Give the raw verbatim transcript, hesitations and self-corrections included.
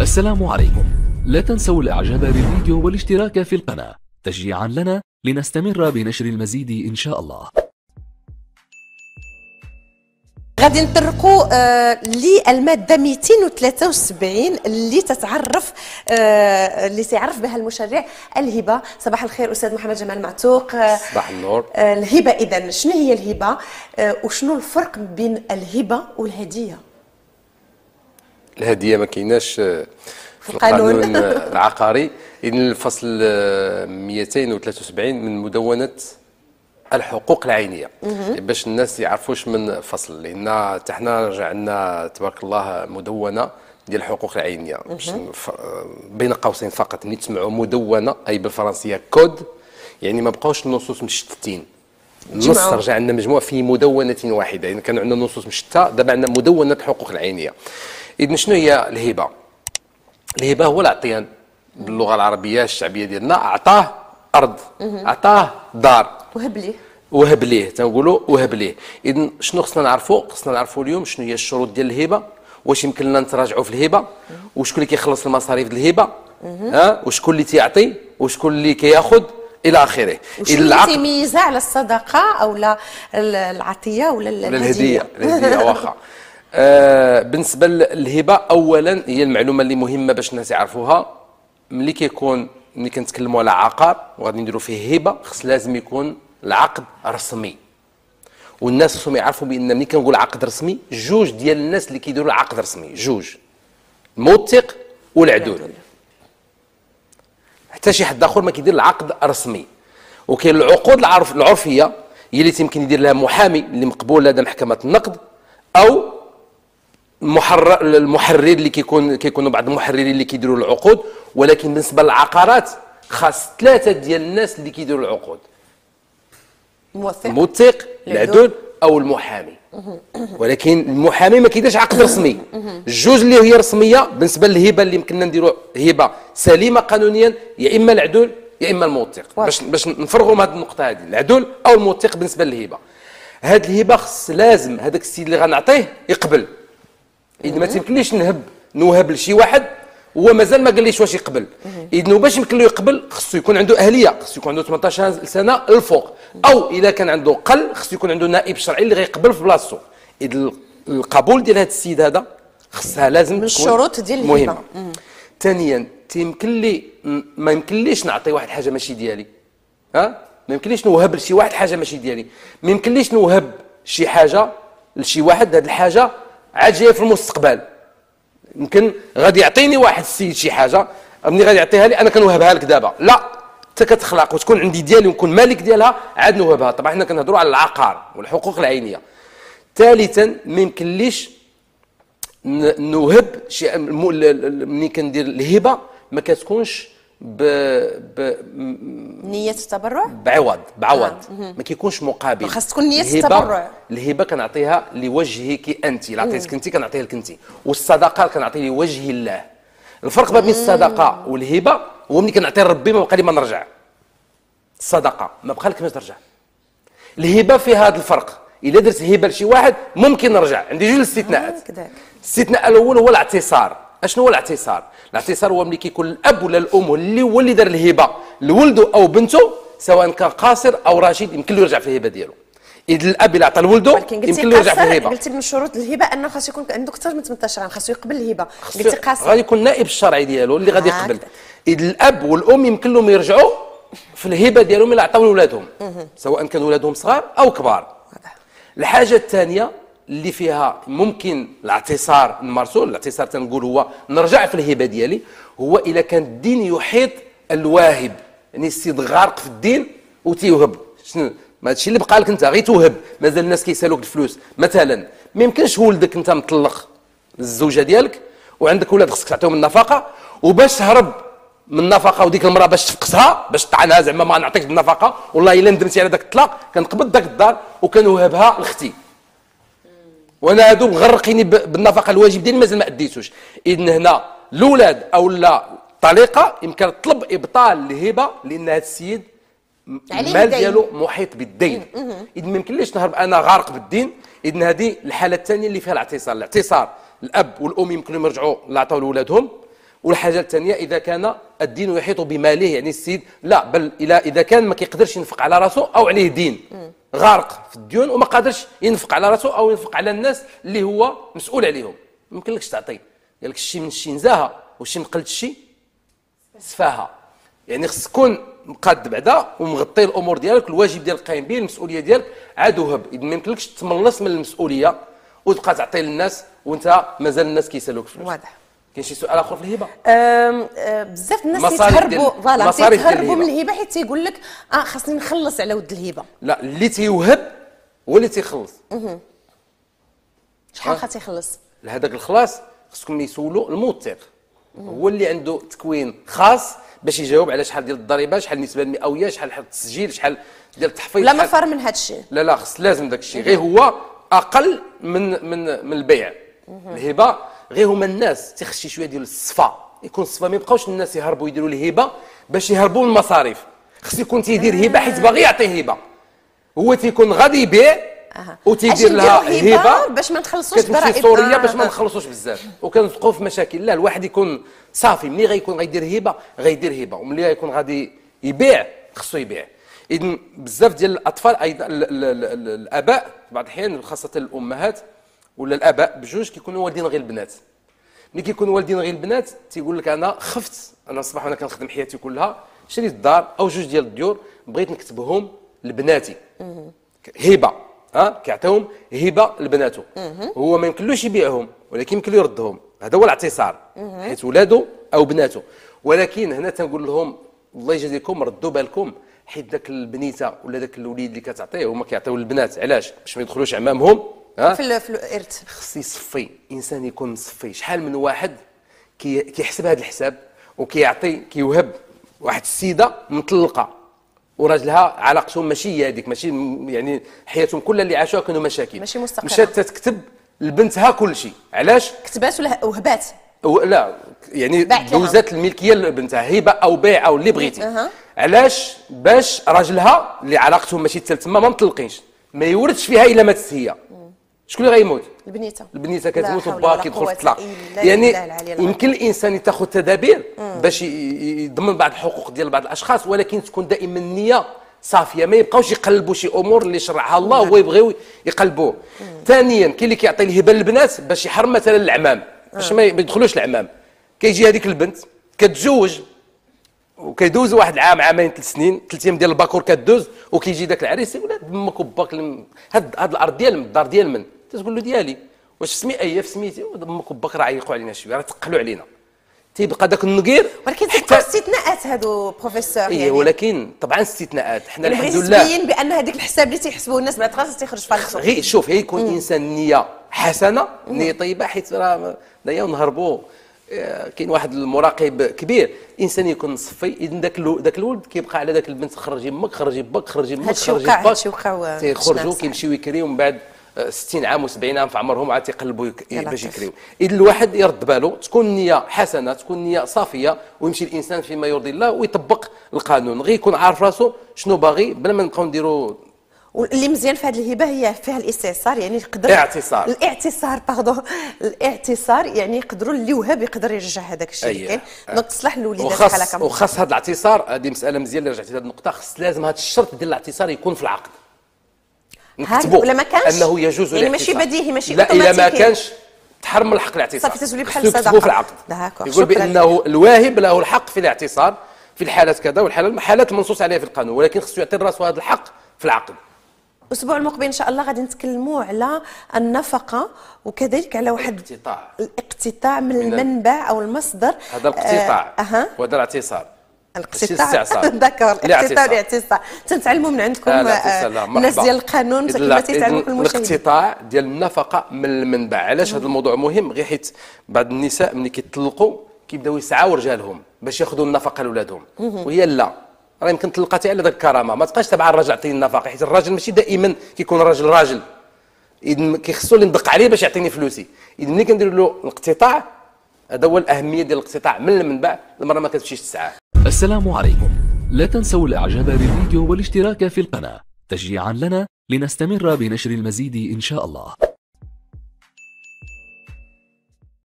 السلام عليكم. لا تنسوا الاعجاب بالفيديو والاشتراك في القناة تشجيعا لنا لنستمر بنشر المزيد ان شاء الله. غادي نطرقوا آه للماده مئتين وثلاثة وسبعين اللي تتعرف آه اللي سيعرف بها المشرع الهبه. صباح الخير استاذ محمد جمال معتوق. آه صباح النور. آه الهبه اذا شنو هي الهبه آه وشنو الفرق بين الهبه والهديه؟ الهديه ما كايناش في القانون العقاري. إذن الفصل مئتين وثلاثة وسبعين من مدونه الحقوق العينيه باش الناس يعرفوش من فصل، لان حتى حنا رجع عندنا تبارك الله مدونه ديال الحقوق العينيه باش بين قوسين فقط. ملي تسمعوا مدونه اي بالفرنسيه كود، يعني ما بقاوش النصوص مشتتين. النص رجع عندنا مجموع في مدونه واحده، يعني كانوا عندنا نصوص مشتته، دابا عندنا مدونه الحقوق العينيه. اذن شنو هي الهبه؟ الهبه هو العطيان باللغه العربيه الشعبيه ديالنا. اعطاه ارض، اعطاه دار، وهب ليه وهب ليه تنقولوا وهب ليه. اذن شنو خصنا نعرفوا؟ خصنا نعرفوا اليوم شنو هي الشروط ديال الهبه، واش يمكن لنا نتراجعوا في الهبه، وشكون اللي كيخلص المصاريف ديال الهبه، ها وشكون اللي تيعطي وشكون اللي كياخذ الى اخره. وشنو اللي تيميزها على الصدقه او لا العطيه ولا الهديه؟ الهديه واخا. آه بالنسبه للهبه، اولا هي المعلومه اللي مهمه باش الناس يعرفوها. ملي كيكون ملي كنتكلموا على عقار وغادي نديروا فيه هبه، خص لازم يكون العقد رسمي. والناس خصهم يعرفوا بان ملي كنقول عقد رسمي، جوج ديال الناس اللي كيديروا العقد رسمي، جوج، الموثق والعدول. حتى شي حد اخر ما كيدير العقد رسمي. وكاين العقود العرف العرفيه هي اللي يمكن يدير لها محامي اللي مقبول لدى محكمه النقد، او المحرر المحرر اللي كيكون كيكونوا بعض المحررين اللي كيديروا العقود. ولكن بالنسبه للعقارات خاص ثلاثه ديال الناس اللي كيديروا العقود: الموثق، الموثق، العدول، او المحامي. ولكن المحامي ما كيديرش عقد رسمي. الجوج اللي هي رسميه بالنسبه للهبه اللي يمكننا نديروا هبه سليمه قانونيا، يا اما العدول يا اما الموثق. باش باش نفرغوا من هذه النقطه هذه، العدول او الموثق بالنسبه للهبه. هذه الهبه خص لازم هذاك السيد اللي غنعطيه يقبل. إذا ما تيمكنليش نهب نوهب لشي واحد هو مازال ما قاليش واش يقبل. إذا باش يمكن له يقبل خصو يكون عنده أهلية، خصو يكون عنده ثمانية عشر سنة الفوق، أو إذا كان عنده قل خصو يكون عنده نائب شرعي اللي غيقبل في بلاصتو. إذا القبول ديال هذا السيد هذا خصها لازم من الشروط ديال الهبة. ثانيا تيمكن لي ما يمكنليش نعطي واحد حاجة ماشي ديالي، ها ما يمكنليش نوهب لشي واحد حاجة ماشي ديالي، ما يمكنليش نوهب شي حاجة لشي واحد هذه الحاجة عاد جايه في المستقبل. يمكن غادي يعطيني واحد السيد شي حاجه، ملي غادي يعطيها لي انا كنوهبها لك دابا، لا حتى كتخلق وتكون عندي ديالي ونكون مالك ديالها عاد نوهبها. طبعا حنا كنهضروا على العقار والحقوق العينيه. ثالثا ما يمكنليش نوهب شي ملي كندير الهبه ما كتكونش ب ب نيه التبرع، بعوض بعوض آه. ما كيكونش مقابل. خاص تكون نيه التبرع. الهبه كنعطيها لوجهك انت، لا عطيتك انت كنعطيها لك انت. والصدقه كنعطي لوجه الله. الفرق ما بين الصدقه والهبه هو ملي كنعطي لربي ما بقى لي ما نرجع. الصدقه ما بقى لك ما ترجع. الهبه فيها هذا الفرق، الا درت هبه لشي واحد ممكن نرجع. عندي جوج الاستثناءات. آه الاستثناء الاول هو الاعتصار. اشنو هو الاعتصار؟ الاعتصار هو ملي كيكون الاب ولا الام اللي هو اللي دار الهبه لولده او بنته، سواء كان قاصر او رشيد، يمكن له يرجع في الهبه ديالو. اذا الاب اللي عطى لولده يمكن له يرجع في الهبه. قلتي من شروط الهبه انه خاص يكون عنده اكثر من ثمانية عشر عام، خاصو يقبل الهبه. قلتي قاصر غادي يكون النائب الشرعي ديالو اللي غادي يقبل. اذا الاب والام يمكن لهم يرجعوا في الهبه ديالهم اللي عطاو لولادهم، سواء كانوا ولادهم صغار او كبار. الحاجه الثانيه اللي فيها ممكن الاعتصار نمارسو، الاعتصار تنقول هو نرجع في الهبه ديالي، هو اذا كان الدين يحيط الواهب، يعني السيد غارق في الدين وتيوهب. شنو هادشي اللي بقى لك انت غير توهب، مازال الناس كيسالوك الفلوس. مثلا ما يمكنش ولدك انت مطلق الزوجه ديالك وعندك ولاد خصك تعطيهم النفقه، وباش تهرب من النفقه وديك المراه باش تفقسها باش تطعنها زعما ما نعطيكش النفقه، والله الا ندمتي على داك الطلاق كنقبض داك الدار وكنوهبها لاختي، وانا هادو مغرقيني بالنفقه الواجب ديالي مازال ما اديتوش. اذن هنا الاولاد او لا الطليقه يمكن تطلب ابطال الهبه لان هذا السيد المال ديالو محيط بالدين. اذا ما يمكنليش نهرب انا غارق بالدين. اذن هذه الحاله الثانيه اللي فيها الاعتصار. الاعتصار الاب والام يمكن لهم يرجعوا اللي عطاو لولادهم، والحاجه الثانيه اذا كان الدين يحيط بماله، يعني السيد لا بل الى اذا كان ما كيقدرش ينفق على راسه او عليه دين غارق في الديون وما قادرش ينفق على راسه او ينفق على الناس اللي هو مسؤول عليهم، ما يمكنلكش تعطي. قال لك الشيء من الشيء نزاها والشيء نقلت الشيء سفاها. يعني خص تكون مقاد بعدا ومغطي الامور ديالك، الواجب ديالك قايم به، المسؤوليه ديالك عاد وهب. اذا ما يمكنلكش تملص من المسؤوليه وتبقى تعطي للناس وانت مازال الناس كيسالوك فلوس. واضح. كاين شي سؤال اخر في الهبه؟ بزاف الناس تيتهربوا فوالا تيتهربوا من الهبه حيت تيقول لك اه خاصني نخلص على ود الهبه. لا، اللي تيوهب هو اللي تيخلص. شحال خاص يخلص؟ لهذاك الخلاص خصكم يسولوا الموثق، هو اللي عنده تكوين خاص باش يجاوب على شحال ديال الضريبه، شحال النسبه المئويه، شحال التسجيل، شحال ديال التحفيظ. لا مفر من هذا الشيء. لا لا خص لازم داك الشيء، غير هو اقل من من من البيع. الهبه غير هما الناس تيخشي شويه ديال الصفا، يكون الصفا ما يبقاوش الناس يهربوا يديروا الهبه باش يهربوا من المصاريف. خص يكون تيدير هبه حيت باغي يعطي هبه، هو تيكون غادي يبيع أه. وتيدير لها هبه باش ما نخلصوش ضرائب في سوريا باش ما نخلصوش بزاف وكنوقعوا في مشاكل. لا، الواحد يكون صافي ملي غيكون غيدير هبه غيدير هبه، وملي غيكون غادي يبيع خصو يبيع. اذا بزاف ديال الاطفال ايضا الاباء بعض الاحيان خاصه الامهات ولا الاباء بجوج كيكونوا والدين غير البنات. ملي كيكونوا والدين غير البنات تيقول لك انا خفت، انا الصباح وانا كنخدم حياتي كلها شريت دار او جوج ديال الديور بغيت نكتبهم لبناتي هبه، ها كيعطيهم هبه لبناته، هو ما يمكنلوش يبيعهم ولكن يمكن له يردهم. هذا هو الاعتصار حيت ولادو او بناته. ولكن هنا تنقول لهم الله يجازيكم ردوا بالكم، حيت ذاك البنيته ولا ذاك الوليد اللي كتعطيه هما كيعطيو للبنات علاش؟ باش ما يدخلوش عمامهم ها في في الارث. خص يصفي، انسان يكون مصفي. شحال من واحد كي كيحسب هذا الحساب وكيعطي كيوهب واحد السيده مطلقه وراجلها علاقتهم ماشي هي هذيك، ماشي يعني حياتهم كلها اللي عاشوها كانوا مشاكل، ماشي مستقره، مشات تكتب لبنتها كل شيء. علاش؟ كتبات ولا وهبات؟ لا يعني دوزات الملكيه لبنتها هبه او بيع او اللي بغيتي. أه. علاش؟ باش راجلها اللي علاقتهم ماشي حتى تما ما مطلقينش ما يوردش فيها الا ماتت هي. شكون اللي غيموت؟ البنيته. البنيته كتموت وباها كيدخل في الطلاق. يعني يمكن الانسان يتخذ تدابير باش يضمن بعض الحقوق ديال بعض الاشخاص، ولكن تكون دائما النيه صافيه، ما يبقاوش يقلبوا شي امور اللي شرعها الله هو يبغيو يقلبوه. ثانيا كاين اللي كيعطي الهبه للبنات باش يحرم مثلا العمام باش ما يدخلوش العمام. كيجي هذيك البنت كتزوج وكيدوز واحد العام عامين ثلاث سنين ثلاث ايام ديال الباكور كدوز وكيجي داك العريس يقول دمك وباك هاد هاد الارض ديال من الدار ديال من؟ تقول له ديالي. واش سمي ايه في سميتي؟ دمك وباك راه عيقوا علينا شويه راه تقلوا علينا. تيبقى داك النقير. ولكن تيبقاو استثناءات هادو بروفيسور يعني. ايه ولكن طبعا استثناءات حنا يعني الحمد لله تبين بان هذيك الحساب اللي تيحسبوه الناس بعد خلاص تيخرج فالصو. غير شوف هي يكون انسان نيه حسنه نيه طيبه، حيت راه دايا نهربوا كاين واحد المراقب كبير انسان يكون مصفي. اذا ذاك ذاك الولد كيبقى على ذاك البنت خرجي امك خرجي باك خرجي امك خرجي باك تيخرجوا كيمشيو يكريو من بعد ستين عام وسبعين عام في عمرهم عاد تيقلبوا باش يكريو. اذا الواحد يرد باله تكون النيه حسنه تكون النيه صافيه ويمشي الانسان فيما يرضي الله ويطبق القانون، غير يكون عارف راسو شنو باغي بلا ما نبقاو نديروا. واللي مزيان في هذه الهبه هي فيها الاستعصار، يعني يقدر اعتصار الاعتصار باردون الاعتصار يعني يقدروا اللي وهب يقدر يرجع هذاك الشيء اللي كاين. دونك تصلح الوليدات بحال هكا. وخاص هذا الاعتصار هذه مساله مزيان اللي رجعتي لهذه النقطه، خاص لازم هذا الشرط ديال الاعتصار يكون في العقد نكتبوا ولا ما كانش انه يجوز يعني ماشي بديهي ماشي لا الا ما كانش تحرم الحق الاعتصار صافي تزولي بحال الصدقه في العقد. يقول بانه الواهب له الحق في الاعتصار في الحالات كذا والحالات الحالات المنصوص عليها في القانون، ولكن خصو يعطي راسو هذا الحق في العقد. الاسبوع المقبل ان شاء الله غادي نتكلموا على النفقه وكذلك على واحد الاقتطاع الاقتطاع من, من المنبع او المصدر. هذا الاقتطاع أه. وهذا الاعتصار الاقتطاع داكور الاقتطاع والاعتصار تنتعلموا من عندكم الناس ديال القانون كما تيتعلموا المشاهدين. الاقتطاع ديال النفقه من المنبع. علاش هذا الموضوع مهم؟ غير حيت بعض النساء ملي كيطلقوا كيبداو يسعاو رجالهم باش ياخذوا النفقه لاولادهم وهي لا راه يمكن تلقاتي على ذاك الكرامه ما تبقاش تبع الراجل عطيني النفقه، حيت الراجل ماشي دائما كيكون الراجل راجل، اذا كيخصو اللي ندق عليه باش يعطيني فلوسي. اذا ملي كندير له الاقتطاع هذا هو الاهميه ديال الاقتطاع من المنبع، المراه ما كتمشيش تسعى. السلام عليكم، لا تنسوا الاعجاب بالفيديو والاشتراك في القناه تشجيعا لنا لنستمر بنشر المزيد ان شاء الله.